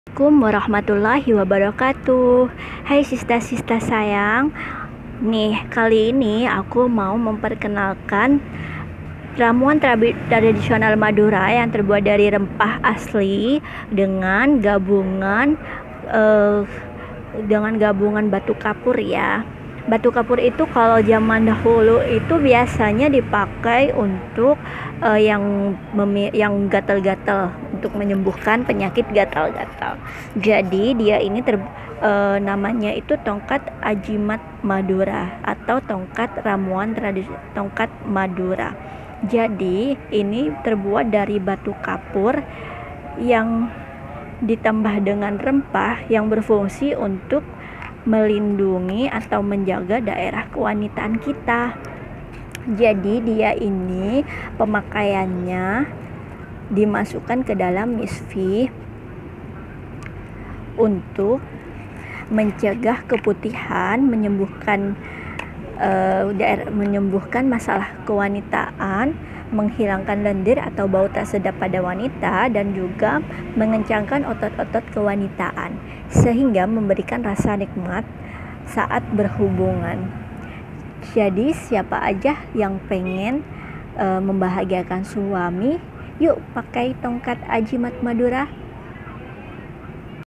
Assalamualaikum warahmatullahi wabarakatuh. Hai sista-sista sayang. Nih, kali ini aku mau memperkenalkan ramuan tradisional Madura yang terbuat dari rempah asli dengan eh, gabungan batu kapur ya. Batu kapur itu kalau zaman dahulu itu biasanya dipakai untuk yang gatal-gatal, untuk menyembuhkan penyakit gatal-gatal. Jadi dia ini namanya itu tongkat ajimat Madura atau tongkat ramuan tradisi tongkat Madura. Jadi ini terbuat dari batu kapur yang ditambah dengan rempah yang berfungsi untuk melindungi atau menjaga daerah kewanitaan kita. Jadi dia ini pemakaiannya dimasukkan ke dalam misfi untuk mencegah keputihan, menyembuhkan masalah kewanitaan, menghilangkan lendir atau bau tak sedap pada wanita, dan juga mengencangkan otot-otot kewanitaan sehingga memberikan rasa nikmat saat berhubungan. Jadi siapa aja yang pengen membahagiakan suami, yuk pakai tongkat ajimat Madura.